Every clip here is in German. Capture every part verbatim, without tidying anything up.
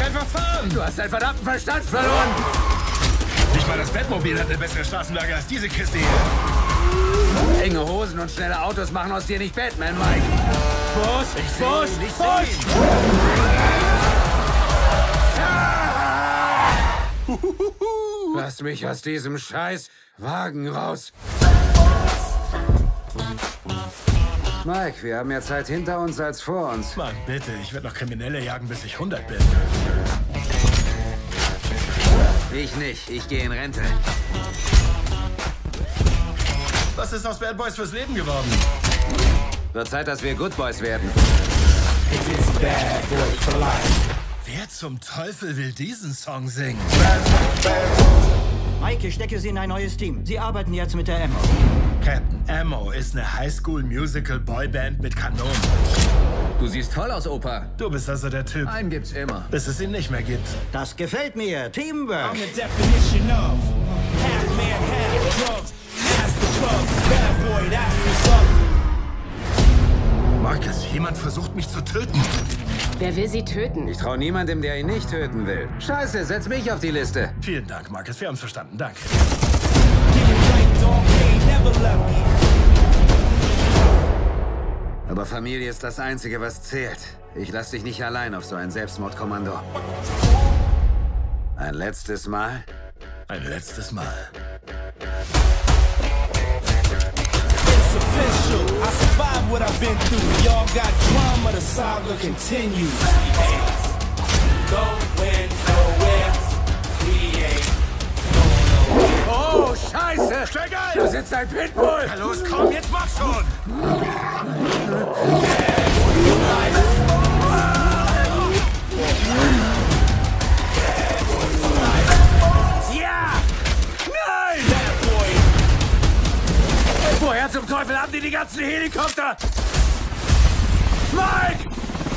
einfach fahren! Du hast deinen verdammten Verstand verloren! Nicht mal das Batmobil hat eine bessere Straßenlage als diese Kiste hier. Enge Hosen und schnelle Autos machen aus dir nicht Batman, Mike. Push, Ich push, seh ihn, ich seh push! ihn. Lass mich aus diesem Scheiß Wagen raus. Mike, wir haben mehr Zeit hinter uns als vor uns. Mann, bitte, ich werde noch Kriminelle jagen, bis ich hundert bin. Ich nicht, ich gehe in Rente. Was ist aus Bad Boys fürs Leben geworden? Wird Zeit, dass wir Good Boys werden. Wer zum Teufel will diesen Song singen? Mike, ich stecke Sie in ein neues Team. Sie arbeiten jetzt mit der Ammo. Captain Ammo ist eine Highschool-Musical-Boyband mit Kanonen. Du siehst toll aus, Opa. Du bist also der Typ, Einen gibt's immer. bis es ihn nicht mehr gibt. Das gefällt mir. Teamwork. I'm the definition of half man, half drugs. Master drugs, bad boy, that's what's up. Marcus, jemand versucht mich zu töten. Wer will sie töten? Ich traue niemandem, der ihn nicht töten will. Scheiße, setz mich auf die Liste. Vielen Dank, Marcus, wir haben's verstanden. Danke. Getting right, dog, ain't never left me. Aber Familie ist das Einzige, was zählt. Ich lass dich nicht allein auf so ein Selbstmordkommando. Ein letztes Mal? Ein letztes Mal. It's official. I survived what I've been through. Y'all got drama, the saga continues. Going nowhere. We ain't going nowhere. Oh, Scheiße! Steig ein! Da sitzt ein Pitbull! Na los, komm, jetzt mach schon! Ja! Nein! Bad boy. Woher zum Teufel haben die die ganzen Helikopter? Mike!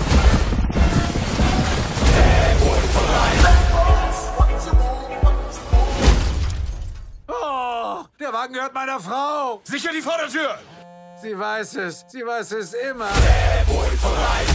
Oh, der Wagen gehört meiner Frau. Sicher die Vordertür! Sie weiß es. Sie weiß es immer. Bad boy for life.